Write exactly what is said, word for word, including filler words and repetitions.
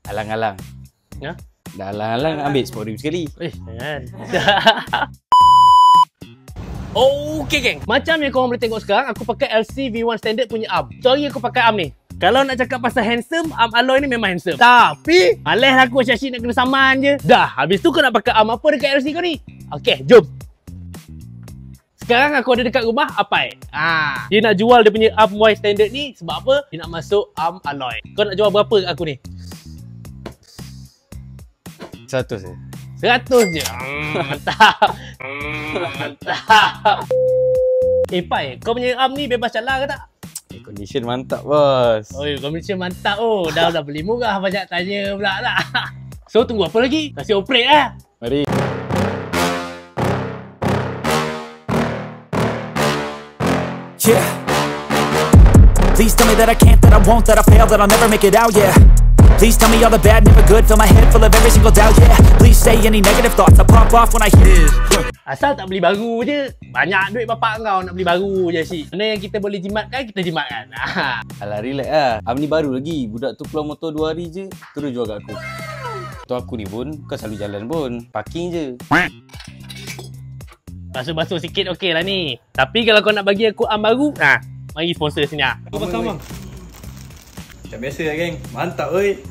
Alang-alang. Ya? Dah alang-alang ambil sepuluh ribu sekali. Eh, jangan. Okay geng, macam yang korang boleh tengok sekarang, aku pakai L C V one Standard punya arm. Sorry aku pakai arm ni. Kalau nak cakap pasal handsome, arm alloy ni memang handsome. Tapi malas aku asyik nak kena saman je. Dah, habis tu kau nak pakai arm apa dekat L C kau ni? Okay, jom. Sekarang aku ada dekat rumah Apai. Ah, dia nak jual dia punya arm Y Standard ni sebab apa? Dia nak masuk arm alloy. Kau nak jual berapa kat aku ni? Seratus je. Seratus je. Hmm, mantap. Hmm, mantap. Eh Pai, kau punya arm ni bebas cala ke tak? Eh, condition mantap bos. Oh, condition mantap oh. Dah dah beli murah, banyak tanya pula tak? So tunggu apa lagi? Kasih operate lah. Mari. Yeah. Please tell me that I can't, that I won't, that I fail, that I'll never make it out, yeah. Please tell me all the bad, never good, fill my head full of every single doubt, yeah. Please say any negative thoughts, I pop off when I hear this. Asal tak beli baru je. Banyak duit bapak kau nak beli baru je Syik. Mana yang kita boleh jimatkan, kita jimatkan. Alah relax lah. Am ni baru lagi. Budak tu keluar motor dua hari je, terus jual kat aku. Tu aku ni pun, kau selalu jalan pun. Parking je. Basuh-basuh sikit okey lah ni. Tapi kalau kau nak bagi aku arm baru, ha, mari sponsor sini ah. Kau pasang bang? Macam biasa lah geng. Mantap oi.